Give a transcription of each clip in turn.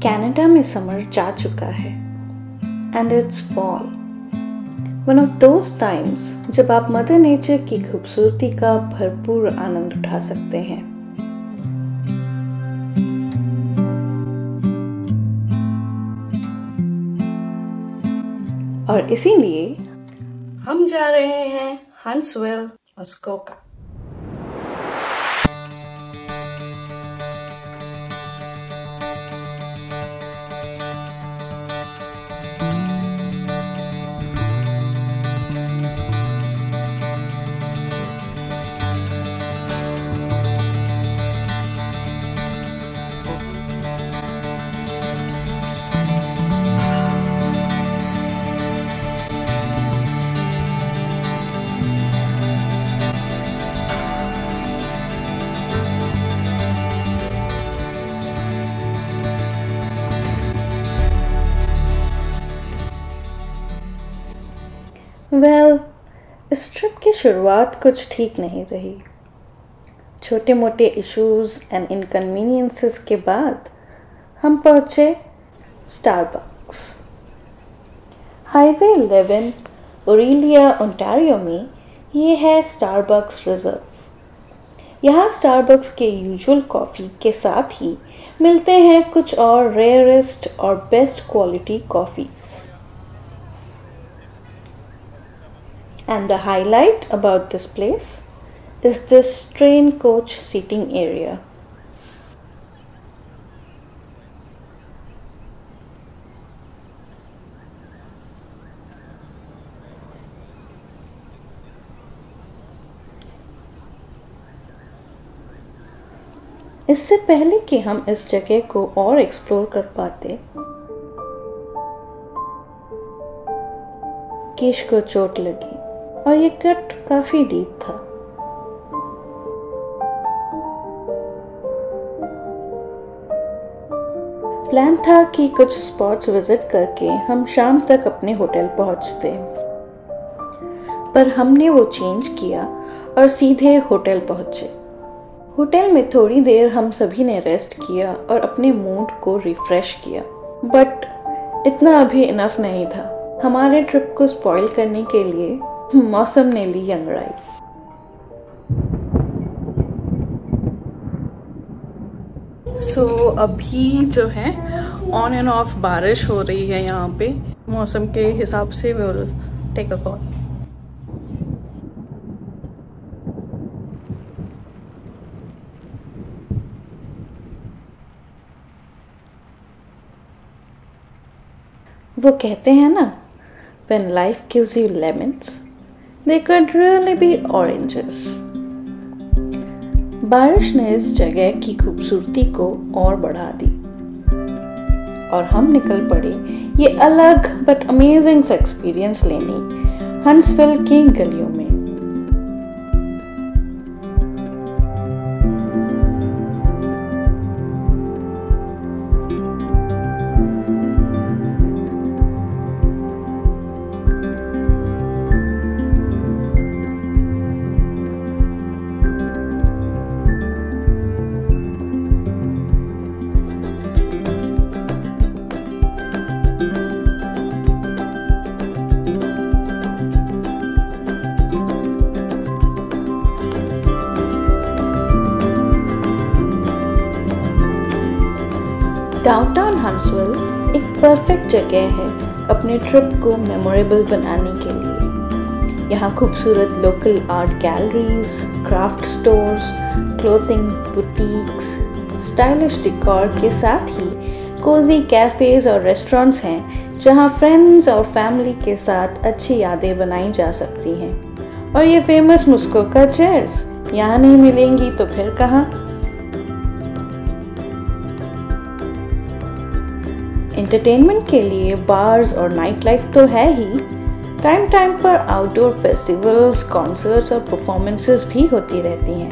Canada में summer जा चुका है and it's fall, one of those times जब आप मदर नेचर की खूबसूरती का भरपूर आनंद उठा सकते हैं। और इसीलिए हम जा रहे हैं हंट्सविल, मुस्कोका। इस ट्रिप की शुरुआत कुछ ठीक नहीं रही। छोटे मोटे इश्यूज एंड इनकन्वीनियंसेस के बाद हम पहुंचे स्टारबक्स। हाईवे 11 ओरेलिया ओंटारियो में ये है स्टारबक्स रिजर्व। यहाँ स्टारबक्स के यूजुअल कॉफ़ी के साथ ही मिलते हैं कुछ और रेयरेस्ट और best quality coffees. And the highlight about this place is this train coach seating area. इससे पहले कि हम इस जगह को और एक्सप्लोर कर पाते, किश को चोट लगी और ये कट काफी डीप था। प्लान था कि कुछ स्पॉट्स विजिट करके हम शाम तक अपने होटल पहुंचते, पर हमने वो चेंज किया और सीधे होटल पहुंचे। होटल में थोड़ी देर हम सभी ने रेस्ट किया और अपने मूड को रिफ्रेश किया, बट इतना अभी इनफ नहीं था। हमारे ट्रिप को स्पॉइल करने के लिए मौसम ने ली अंगड़ाई। अभी जो है ऑन एंड ऑफ बारिश हो रही है यहाँ पे। मौसम के हिसाब से विल टेक अ कॉल। वो कहते हैं ना, when life gives you lemons, they could really be oranges. बारिश ने इस जगह की खूबसूरती को और बढ़ा दी और हम निकल पड़े ये अलग बट अमेजिंग एक्सपीरियंस लेने हंट्सविल की गलियों में। डाउनटाउन हंट्सविल एक परफेक्ट जगह है अपने ट्रिप को मेमोरेबल बनाने के लिए। यहाँ खूबसूरत local art galleries, craft stores, clothing boutiques, stylish decor के साथ ही कोजी कैफेज और रेस्टोरेंट्स हैं जहाँ फ्रेंड्स और फैमिली के साथ अच्छी यादें बनाई जा सकती हैं। और ये फेमस मुस्कोका चेयर्स यहाँ नहीं मिलेंगी तो फिर कहाँ। एंटरटेनमेंट के लिए बार्स और नाइट लाइफ तो है ही, टाइम टाइम पर आउटडोर फेस्टिवल्स, कॉन्सर्ट्स और परफॉर्मेंसेस भी होती रहती हैं।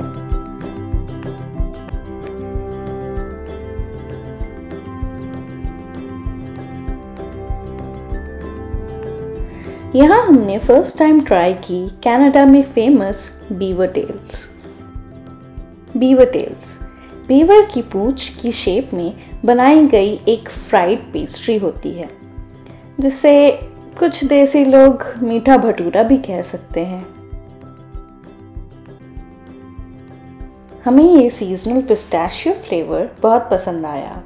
यहाँ हमने फर्स्ट टाइम ट्राई की कनाडा में famous beaver tails. Beaver tails beaver की पूंछ की शेप में बनाई गई एक फ्राइड पेस्ट्री होती है, जिसे कुछ देसी लोग मीठा भटूरा भी कह सकते हैं। हमें ये सीजनल पिस्ताशियो फ्लेवर बहुत पसंद आया।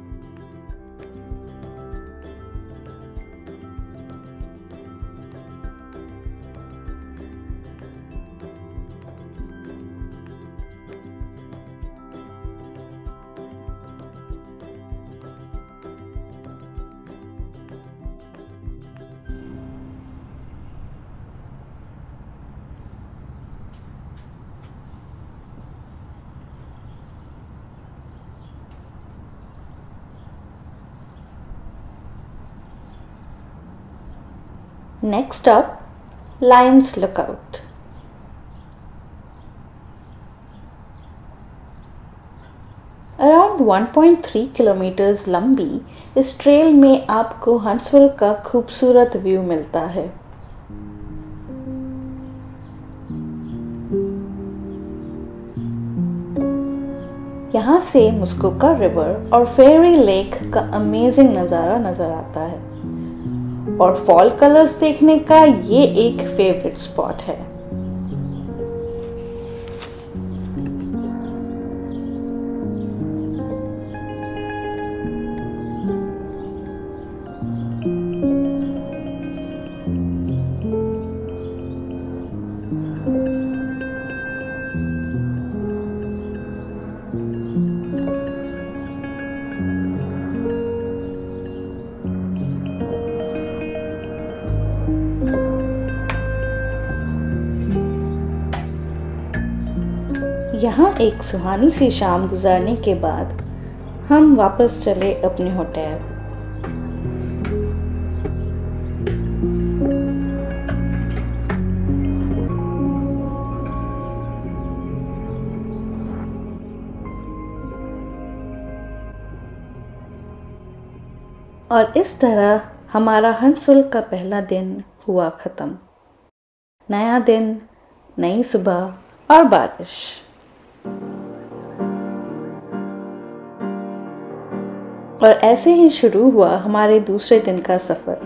Next up, Lions Lookout. Around 1.3 kilometres लंबी इस ट्रेल में आपको हंसविल का खूबसूरत व्यू मिलता है। यहाँ से मुस्कोका रिवर और फेरी लेक का अमेजिंग नज़ारा नज़र आता है और फॉल कलर्स देखने का ये एक फेवरेट स्पॉट है। यहाँ एक सुहानी सी शाम गुजारने के बाद हम वापस चले अपने होटल। और इस तरह हमारा हंसविल का पहला दिन हुआ ख़त्म। नया दिन, नई सुबह और बारिश। और ऐसे ही शुरू हुआ हमारे दूसरे दिन का सफ़र।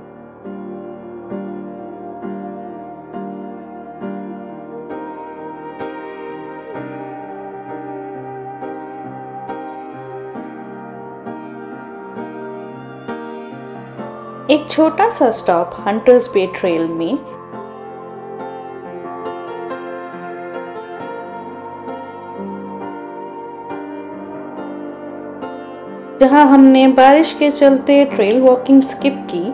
एक छोटा सा स्टॉप हंटर्स बे ट्रेल में जहां हमने बारिश के चलते ट्रेल वॉकिंग स्किप की।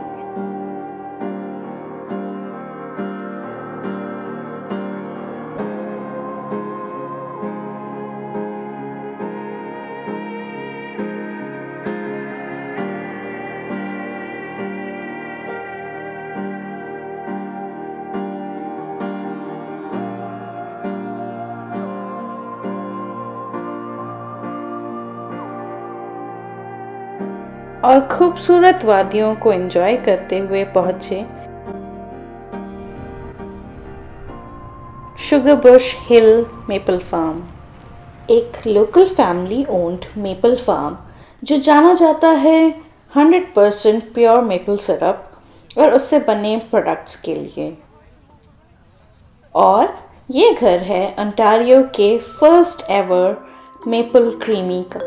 और खूबसूरत वादियों को एंजॉय करते हुए पहुंचे शुगरबुश हिल मेपल फार्म, एक local family owned maple farm जो जाना जाता है 100% प्योर मेपल सिरप और उससे बने प्रोडक्ट्स के लिए। और ये घर है ओंटारियो के फर्स्ट एवर मेपल क्रीमी का।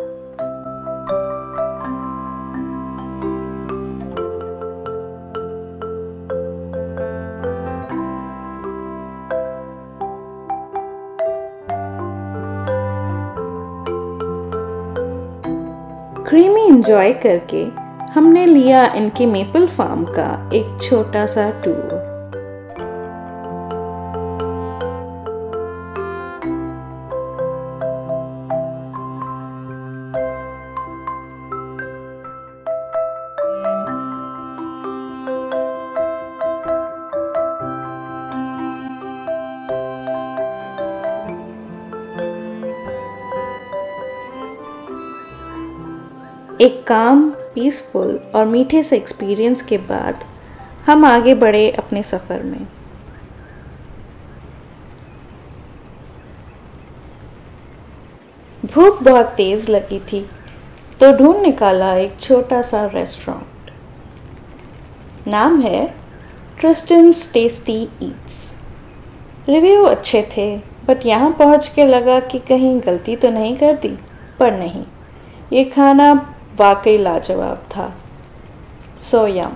क्रीमी एंजॉय करके हमने लिया इनके मेपल फार्म का एक छोटा सा टूर। एक काम, पीसफुल और मीठे से एक्सपीरियंस के बाद हम आगे बढ़े अपने सफ़र में। भूख बहुत तेज लगी थी तो ढूंढ निकाला एक छोटा सा रेस्टोरेंट। नाम है ट्रिस्टन्स टेस्टी ईट्स। रिव्यू अच्छे थे, बट यहाँ पहुँच के लगा कि कहीं गलती तो नहीं कर दी। पर नहीं, ये खाना वाकई लाजवाब था। सो यम।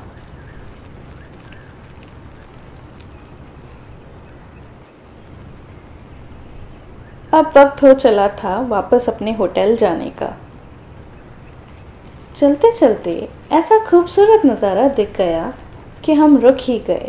अब वक्त हो चला था वापस अपने होटल जाने का। चलते चलते ऐसा खूबसूरत नज़ारा दिख गया कि हम रुक ही गए।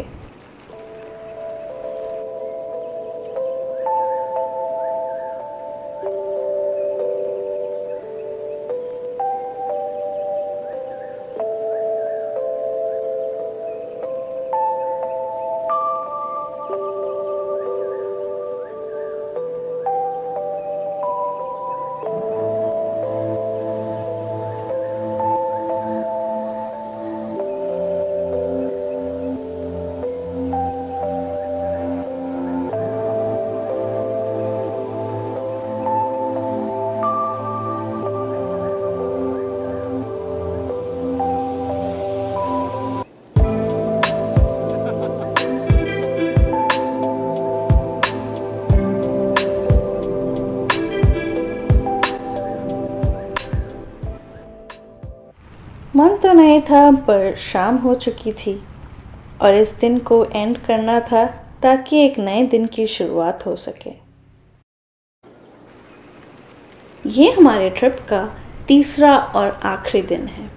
मन तो नहीं था, पर शाम हो चुकी थी और इस दिन को एंड करना था ताकि एक नए दिन की शुरुआत हो सके। ये हमारे ट्रिप का तीसरा और आखिरी दिन है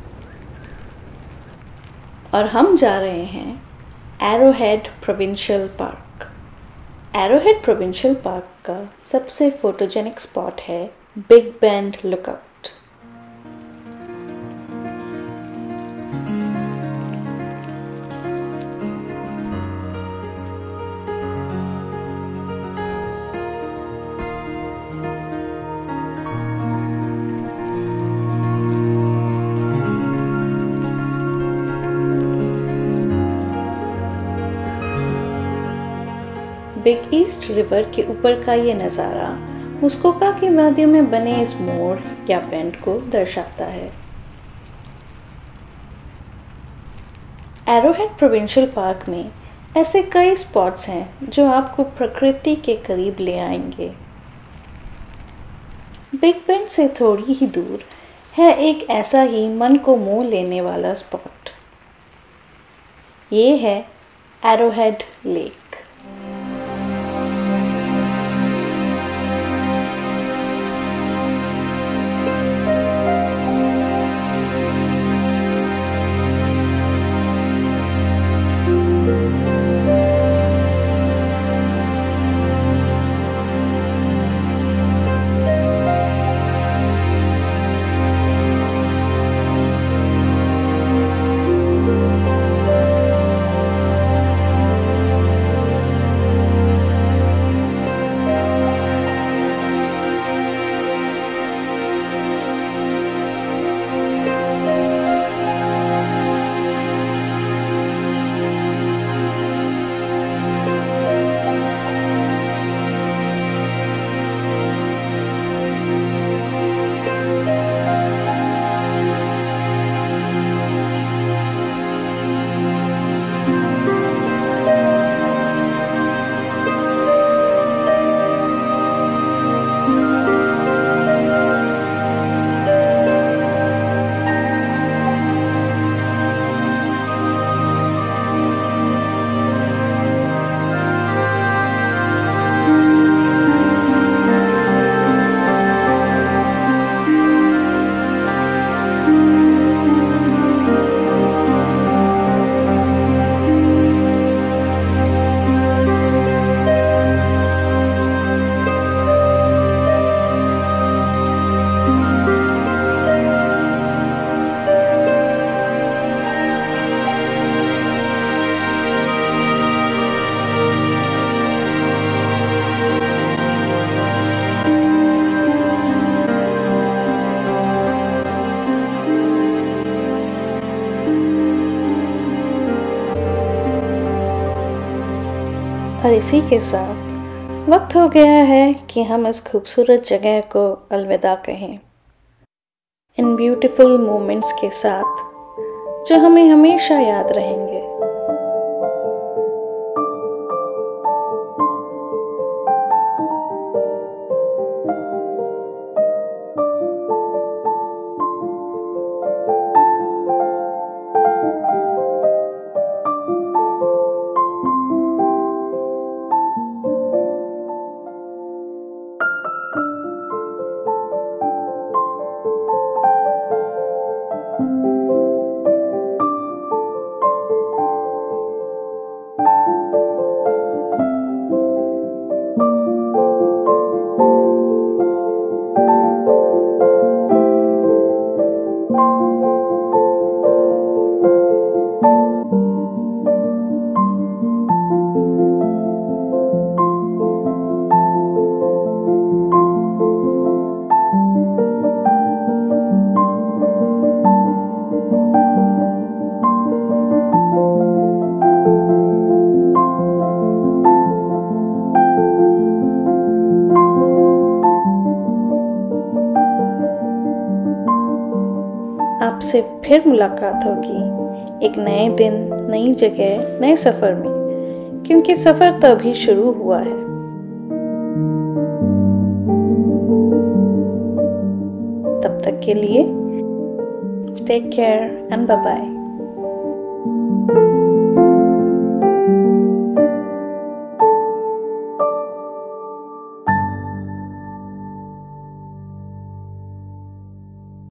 और हम जा रहे हैं Arrowhead Provincial Park. Arrowhead Provincial Park का सबसे फोटोजेनिक स्पॉट है Big Bend Lookout. Big East River के ऊपर का ये नज़ारा मुस्कोका की वादियों में बने इस मोड़ या बेंड को दर्शाता है। एरोहेड प्रोविंशियल पार्क में ऐसे कई स्पॉट्स हैं जो आपको प्रकृति के करीब ले आएंगे। बिग बेंड से थोड़ी ही दूर है एक ऐसा ही मन को मोह लेने वाला स्पॉट। ये है एरोहेड लेक। और इसी के साथ वक्त हो गया है कि हम इस खूबसूरत जगह को अलविदा कहें, इन ब्यूटीफुल मोमेंट्स के साथ जो हमें हमेशा याद रहेंगे। आपसे फिर मुलाकात होगी एक नए दिन, नई जगह, नए सफ़र में, क्योंकि सफ़र तो अभी शुरू हुआ है। तब तक के लिए take care and bye bye.